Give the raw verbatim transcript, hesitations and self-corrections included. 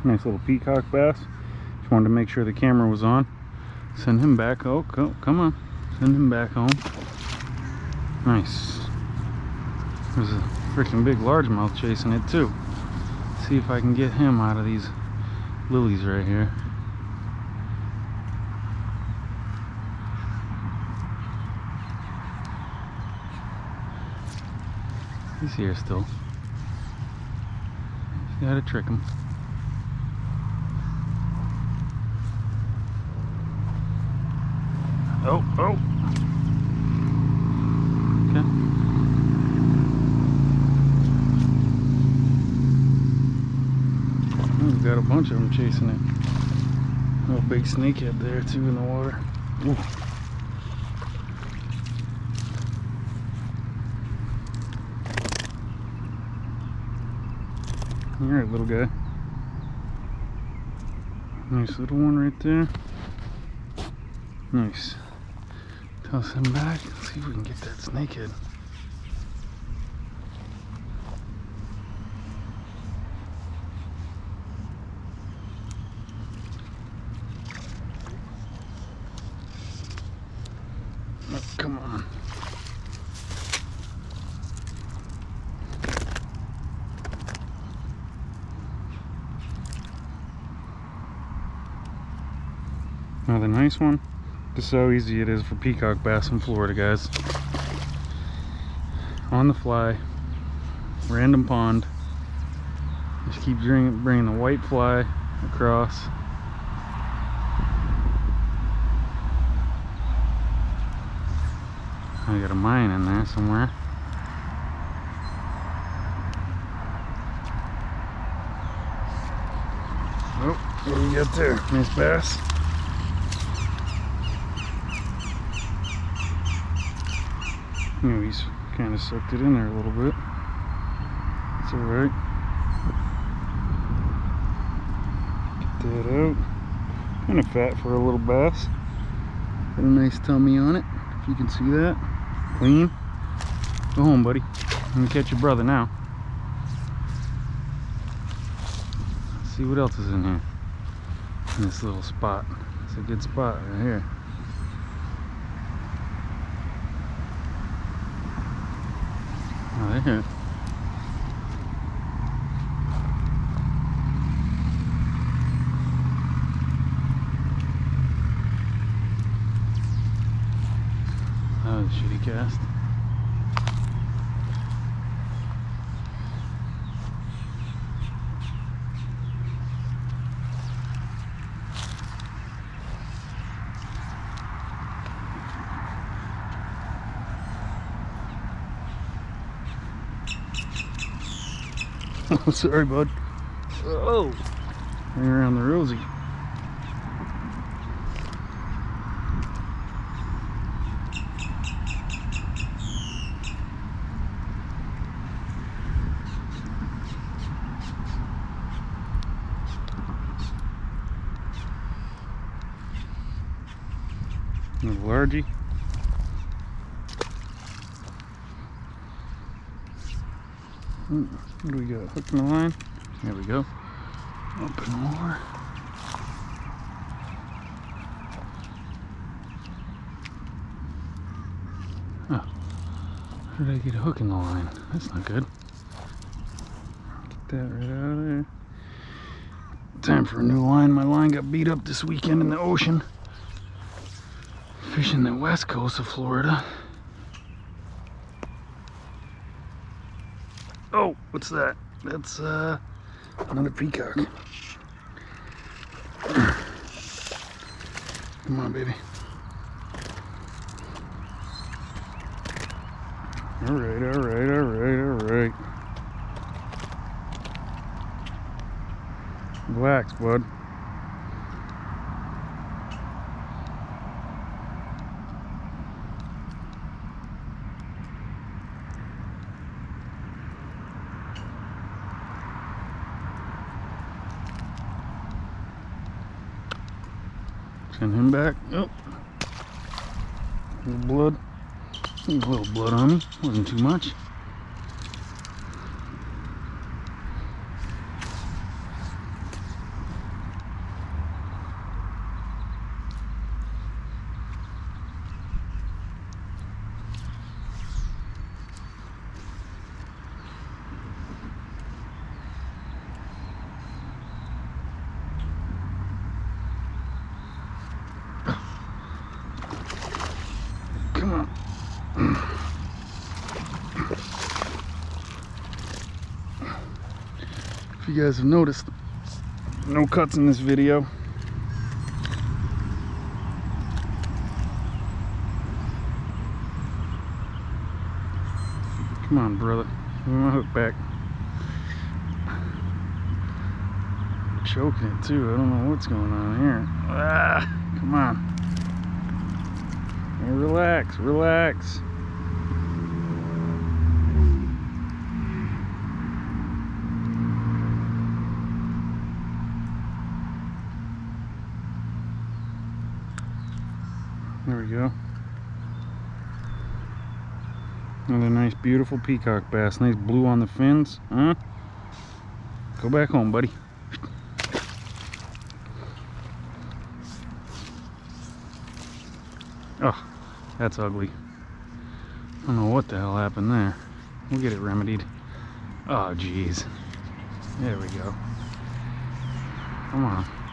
Nice little peacock bass. Just wanted to make sure the camera was on. Send him back. Oh, go, come on. Send him back home. Nice. There's a freaking big largemouth chasing it too. See if I can get him out of these lilies right here. He's here still. You gotta trick him. Oh, oh. Okay. We've got a bunch of them chasing it. Little big snakehead there too in the water. Ooh. Alright, little guy. Nice little one right there. Nice. Toss him back. Let's see if we can get that snakehead. Oh, come on. Another nice one. Just how easy it is for peacock bass in Florida, guys. On the fly, random pond. Just keep bringing, bringing the white fly across. I got a mine in there somewhere. Oh, what do we got there? Nice bass. Oh, he's kind of sucked it in there a little bit. It's alright. Get that out. Kind of fat for a little bass. Got a nice tummy on it, if you can see that. Clean. Go home, buddy. I'm gonna catch your brother now. Let's see what else is in here. In this little spot. It's a good spot right here. Oh, there. That was a shitty cast. Oh, sorry, bud. Oh, right around the rosy. Little largie. What do we got? Hook in the line. There we go. Open more. Oh, how did I get a hook in the line? That's not good. Get that right out of there. Time for a new line. My line got beat up this weekend in the ocean. Fishing the west coast of Florida. Oh, what's that? That's uh, another peacock. Come on, baby. All right, all right, all right, all right. Relax, bud. Send him back. Oh, a little blood. A little blood on me. Wasn't too much. you guys have noticed, no cuts in this video. Come on, brother. Give me my hook back. Choking it too. I don't know what's going on here. Ah, come on. Hey, relax, relax. There we go. Another nice, beautiful peacock bass. Nice blue on the fins, huh? Go back home, buddy. Oh, that's ugly. I don't know what the hell happened there. We'll get it remedied. Oh, jeez. There we go. Come on.